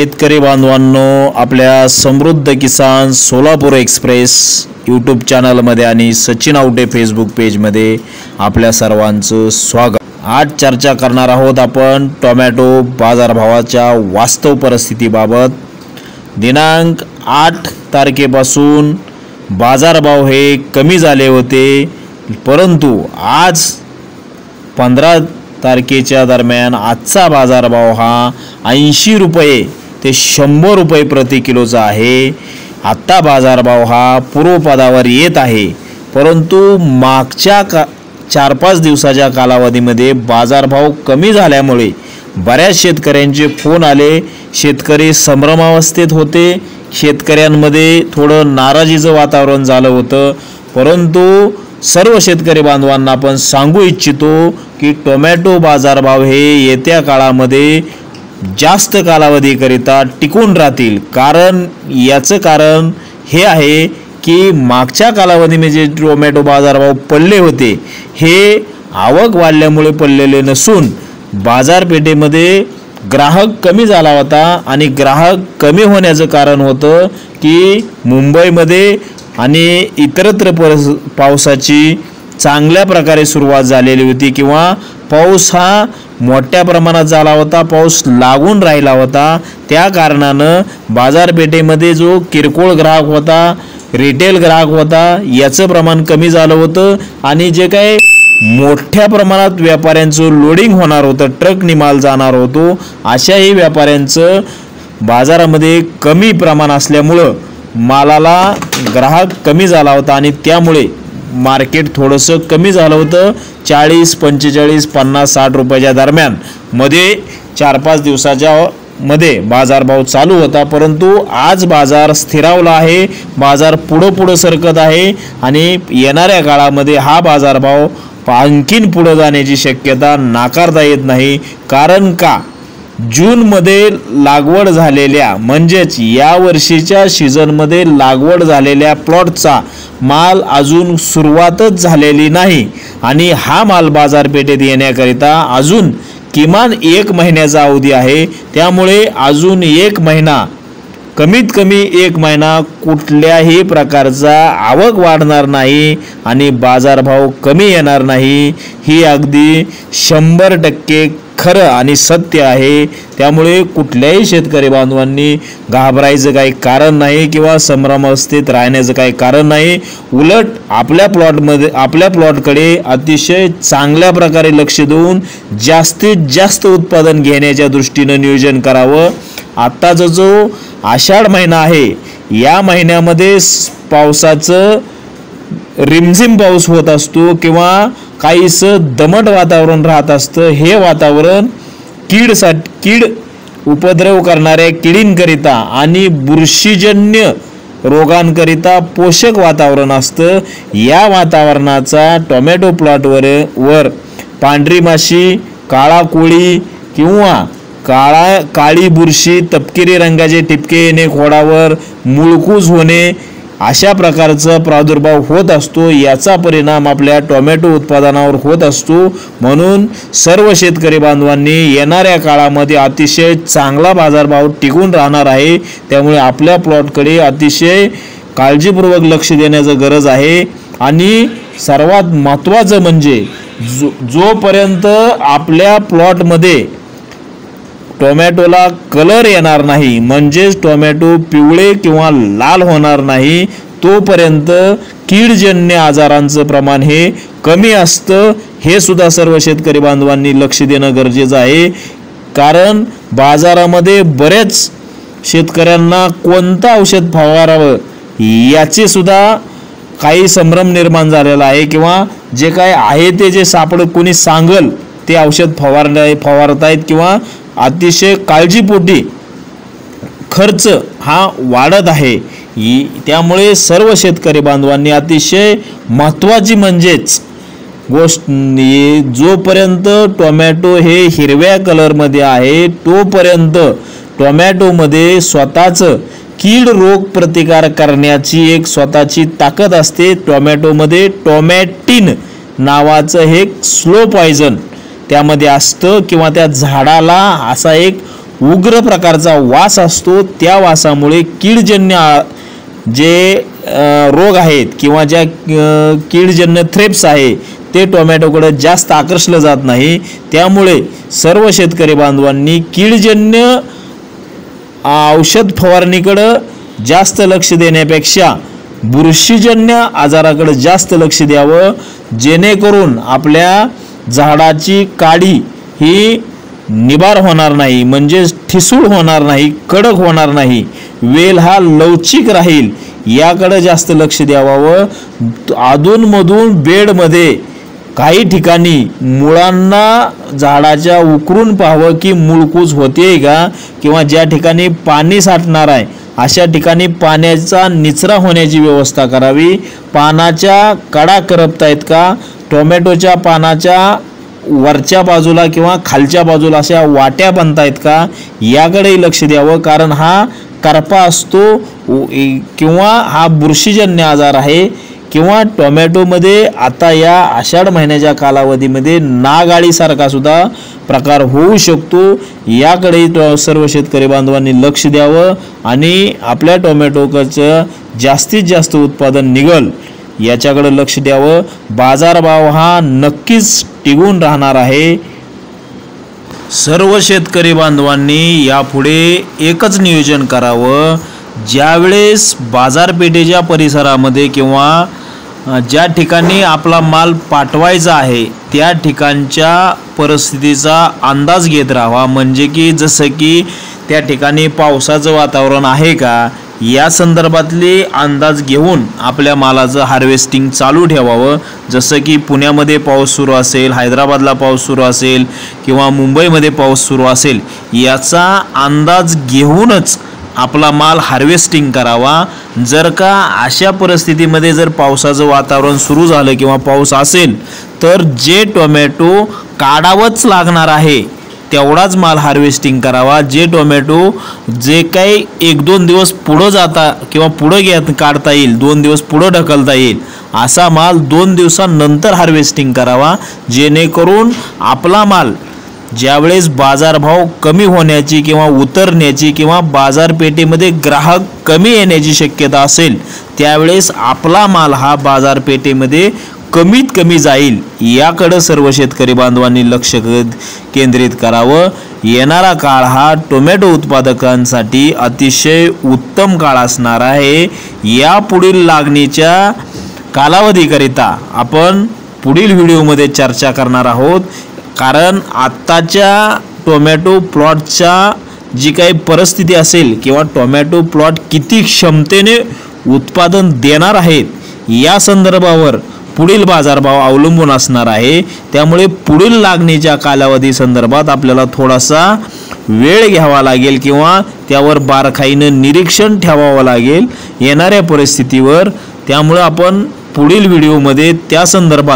शेतकरी बांधवांनो, आपल्या समृद्ध किसान सोलापूर एक्सप्रेस यूट्यूब चॅनलमध्ये आणि सचिन आवटे फेसबुक पेजमध्ये आपल्या सर्वांचं स्वागत। आज चर्चा करणार आहोत आपण टोमॅटो बाजारभावाच्या वास्तव परिस्थितीबाबत। दिनांक 8 तारखेपासून बाजारभाव हे कमी झाले होते, परंतु आज 15 तारखेच्या दरम्यान आजचा बाजारभाव हा 80 रुपये ते 100 रुपये प्रति किलोचा आहे। आत्ता बाजारभाव हा पूर्वपदावर येत आहे, परंतु मागच्या 4-5 दिवसाच्या कालावधीमध्ये बाजारभाव कमी झाल्यामुळे बऱ्याच शेतकऱ्यांचे फोन आले। शेतकरी संभ्रमावस्थेत होते, शेतकऱ्यांमध्ये थोडं नाराजीचं वातावरण झालं होतं। परंतु सर्व शेतकरी बांधवांना आपण सांगू इच्छितो की टोमॅटो बाजारभाव हे येत्या काळामध्ये जास्त कालावधीकरिता टिकून राहतील। कारण याचं कारण हे आहे की मागच्या कालावधीमध्ये जे टोमॅटो बाजारभाव पडले होते हे आवक वाढल्यामुळे पडलेले नसून बाजारपेठेमध्ये ग्राहक कमी झाला होता आणि ग्राहक कमी होण्याचं कारण होतं की मुंबईमध्ये आणि इतरत्र पावसाची चांगल्या प्रकारे सुरुवात झालेली होती किंवा पाऊस हा मोठ्या प्रमाणात झाला होता, पाऊस लागून राहिला होता। त्या कारणानं बाजारपेठेमध्ये जो किरकोळ ग्राहक होता, रिटेल ग्राहक होता, याचं प्रमाण कमी झालं होतं आणि जे काही मोठ्या प्रमाणात व्यापाऱ्यांचं लोडिंग होणार होतं, ट्रकनी माल जाणार होतो, अशाही व्यापाऱ्यांचं बाजारामध्ये कमी प्रमाण असल्यामुळं मालाला ग्राहक कमी झाला होता आणि त्यामुळे मार्केट थोडंसं कमी झालं होतं। 40, 45, 50, 60 रुपयाच्या दरम्यान मध्ये 4-5 दिवसाच्या मध्ये बाजारभाव चालू होता, परंतु आज बाजार स्थिरावला आहे, बाजार पुढं सरकत आहे आणि येणाऱ्या काळामध्ये हा बाजारभाव आणखीन पुढे जाण्याची शक्यता नाकारता येत नाही। कारण का जूनमध्ये लागवड झालेल्या म्हणजेच या वर्षीच्या सीझनमध्ये लागवड झालेल्या प्लॉटचा माल अजून सुरुवातच झालेली नाही आणि हा माल बाजारपेठेत येण्याकरिता अजून किमान 1 महिन्याचा अवधी आहे। त्यामुळे अजून 1 महिना, कमीत कमी 1 महिना कुठल्याही प्रकारचा आवक वाढणार नाही आणि बाजारभाव कमी येणार नाही, ही अगदी 100% खरं आणि सत्य आहे। त्यामुळे कुठल्याही शेतकरी बांधवांनी घाबरायचं काही कारण नाही किंवा संभ्रमावस्थेत राहण्याचं काही कारण नाही। उलट आपल्या प्लॉटकडे अतिशय चांगल्या प्रकारे लक्ष देऊन जास्तीत जास्त उत्पादन घेण्याच्या दृष्टीने नियोजन करावं। आत्ताचा जो आषाढ महिना आहे, या महिन्यामध्ये पावसाचं रिमझिम पाऊस होत असतो किंवा काहीसं दमट वातावरण राहत असतं। हे वातावरण कीड उपद्रव करणाऱ्या किडींकरिता आणि बुरशीजन्य रोगांकरिता पोषक वातावरण असतं। या वातावरणाचा टोमॅटो प्लॉटवर पांढरी माशी, काळा कोळी किंवा काळी बुरशी, तपकिरी रंगाचे ठिपके येणे खोडावर, मुळकूज होणे, अशा प्रकारचा प्रादुर्भाव होत असतो। याचा परिणाम आपल्या टोमॅटो उत्पादनावर होत असतो। म्हणून सर्व शेतकरी बांधवांनी येणाऱ्या काळामध्ये अतिशय चांगला बाजारभाव टिकून राहणार आहे, त्यामुळे आपल्या प्लॉटकडे अतिशय काळजीपूर्वक लक्ष देण्याची गरज आहे। आणि सर्वात महत्त्वाचं म्हणजे जोपर्यंत आपल्या प्लॉटमध्ये टोमॅटोला कलर येणार नाही, म्हणजेच टोमॅटो पिवळे किंवा लाल होणार नाही, तोपर्यंत कीडजन्य आजारांचं प्रमाण हे कमी असतं। हे सुद्धा सर्व शेतकरी बांधवांनी लक्ष देणं गरजेचं आहे। कारण बाजारामध्ये बरेच शेतकऱ्यांना कोणतं औषध फवारावं याचे सुद्धा काही संभ्रम निर्माण झालेला आहे किंवा जे काय आहे ते जे सापड कोणी सांगल ते औषध फवारतायत किंवा अतिशय काळजीपोटी खर्च हा वाढत आहे। त्यामुळे सर्व शेतकरी बांधवांनी अतिशय महत्त्वाची म्हणजेच गोष्ट, जोपर्यंत टोमॅटो हे हिरव्या कलरमध्ये आहे तोपर्यंत टोमॅटोमध्ये स्वतःचं कीड रोग प्रतिकार करण्याची एक स्वतःची ताकद असते। टोमॅटोमध्ये टोमॅटिन नावाचं हे स्लो पॉयझन त्यामध्ये असतं किंवा त्या झाडाला असा एक उग्र प्रकारचा वास असतो. त्या वासामुळे कीडजन्य जे रोग आहेत किंवा ज्या कीडजन्य थ्रेप्स आहे ते टोमॅटोकडे जास्त आकर्षलं जात नाही. त्यामुळे सर्व शेतकरी बांधवांनी कीडजन्य औषध फवारणीकडे जास्त लक्ष देण्यापेक्षा बुरशीजन्य आजाराकडे जास्त लक्ष द्यावं, जेणेकरून आपल्या झाडाची काडी ही निबार होणार नाही, म्हणजे ठिसूळ होणार नाही, कडक होणार नाही, वेल हा लवचिक राहील याकडे जास्त लक्ष द्यावं. अधूनमधून बेडमध्ये काही ठिकाणी मुळांना झाडाच्या उकरून पाहावं की मुळकूज होते का, किंवा ज्या ठिकाणी पाणी साठणार आहे अशा ठिकाणी पाण्याचा निचरा होण्याची व्यवस्था करावी. पानाच्या कडा करपतायत का, टोमॅटोच्या पानाच्या वरच्या बाजूला किंवा खालच्या बाजूला अशा वाट्या बनतायत का याकडेही लक्ष द्यावं. कारण हा करपा असतो किंवा हा बुरशीजन्य आजार आहे. किंवा टोमॅटोमध्ये आता या आषाढ महिन्याच्या कालावधीमध्ये नागाळीसारखा सुद्धा प्रकार होऊ शकतो. याकडे सर्व शेतकरी बांधवांनी लक्ष द्यावं आणि आपल्या टोमॅटोचं जास्तीत जास्त उत्पादन निघल याच्याकडे लक्ष द्यावं. बाजारभाव हा नक्कीच टिकून राहणार आहे. सर्व शेतकरी बांधवांनी यापुढे एकच नियोजन करावं, ज्यावेळेस बाजारपेठेच्या परिसरामध्ये किंवा ज्या ठिकाणी आपला माल पाठवायचा आहे त्या ठिकाणच्या परिस्थितीचा अंदाज घेत राहावा. म्हणजे की जसं की त्या ठिकाणी पावसाचं वातावरण आहे का या संदर्भातले अंदाज घेऊन आपल्या मालाचं हार्वेस्टिंग चालू ठेवावं. जसं की पुण्यामध्ये पाऊस सुरू असेल, हैदराबादला पाऊस सुरू असेल किंवा मुंबईमध्ये पाऊस सुरू असेल, याचा अंदाज घेऊनच आपला माल हार्वेस्टिंग करावा. जर का अशा परिस्थितीमध्ये जर पावसाचं वातावरण सुरू झालं किंवा पाऊस असेल तर जे टोमॅटो काढावंच लागणार आहे तेवढाच माल हार्वेस्टिंग करावा. जे टोमॅटो जे काही 1-2 दिवस पुढं जाता किंवा पुढं काढता येईल, 2 दिवस पुढं ढकलता येईल असा माल 2 दिवसानंतर हार्वेस्टिंग करावा. जेणेकरून आपला माल ज्यावेळेस बाजारभाव कमी होण्याची किंवा उतरण्याची किंवा बाजारपेठेमध्ये ग्राहक कमी येण्याची शक्यता असेल त्यावेळेस आपला माल हा बाजारपेठेमध्ये कमीत कमी जाईल याकडे सर्व शेतकरी बांधवांनी लक्ष केंद्रित करावं. येणारा काळ हा टोमॅटो उत्पादकांसाठी अतिशय उत्तम काळ असणार आहे. या पुढील लागणीच्या कालावधीकरिता आपण पुढील व्हिडिओमध्ये चर्चा करणार आहोत. कारण आत्ताच्या टोमॅटो प्लॉटच्या जी काही परिस्थिती असेल किंवा टोमॅटो प्लॉट किती क्षमतेने उत्पादन देणार आहेत या संदर्भावर पुढील बाजारभाव अवलंबून असणार आहे. त्यामुळे पुढील लागणीच्या कालावधी संदर्भात आपल्याला थोडासा वेळ घ्यावा लागेल किंवा त्यावर बारकाईनं निरीक्षण ठेवावं लागेल येणाऱ्या परिस्थितीवर. त्यामुळे आपण पुढील व्हिडिओमध्ये त्या संदर्भात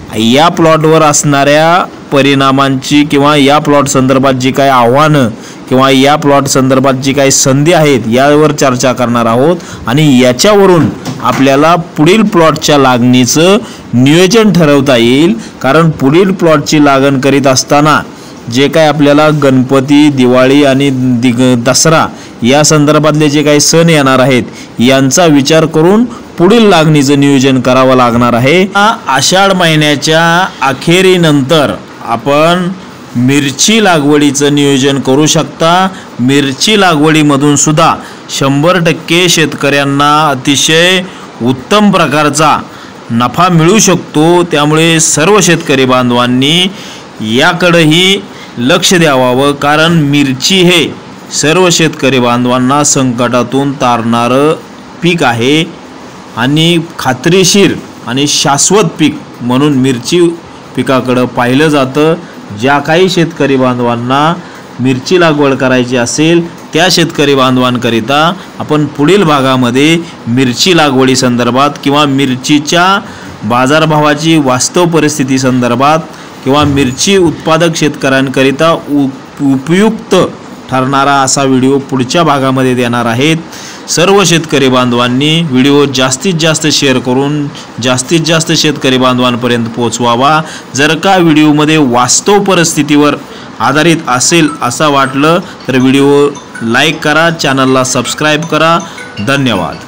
या प्लॉटवर असणाऱ्या परिणामांची किंवा या प्लॉट संदर्भात जी काही आव्हानं किंवा या प्लॉट संदर्भात जी काही संधी आहेत यावर चर्चा करणार आहोत. आणि याच्यावरून आपल्याला पुढील प्लॉटच्या लागणीचं नियोजन ठरवता येईल. कारण पुढील प्लॉटची लागण करीत असताना जे काही आपल्याला गणपती, दिवाळी आणि दसरा या संदर्भातले जे काही सण येणार आहेत यांचा विचार करून पुढील लागणीचं नियोजन करावं लागणार आहे. आषाढ महिन्याच्या अखेरीनंतर आपण मिरची लागवडीचं नियोजन करू शकता. मिरची लागवडीमधून सुद्धा 100% शेतकऱ्यांना अतिशय उत्तम प्रकारचा नफा मिळू शकतो. त्यामुळे सर्व शेतकरी बांधवांनी याकडेही लक्ष द्यावं. कारण मिरची हे सर्व शेतकरी बांधवांना संकटातून तारणारं पीक आहे आणि खात्रीशीर आणि शाश्वत पीक म्हणून मिरची पिकाकडं पाहिलं जातं. ज्या काही शेतकरी बांधवांना मिरची लागवड करायची असेल त्या शेतकरी बांधवांकरिता आपण पुढील भागामध्ये मिरची लागवडी संदर्भात किंवा मिरचीच्या बाजारभावाची वास्तव परिस्थिती संदर्भात किंवा मिरची उत्पादक शेतकऱ्यांकरिता उपयुक्त ठरणारा असा व्हिडिओ पुढच्या भागामध्ये देणार आहेत. सर्व शेतकरी बांधवांनी व्हिडिओ जास्तीत जास्त शेअर करून जास्तीत जास्त शेतकरी बांधवांपर्यंत पोहोचवावा. जर का व्हिडिओमध्ये वास्तव परिस्थितीवर आधारित असेल असं वाटलं तर व्हिडिओ लाईक करा, चॅनलला सबस्क्राईब करा. धन्यवाद.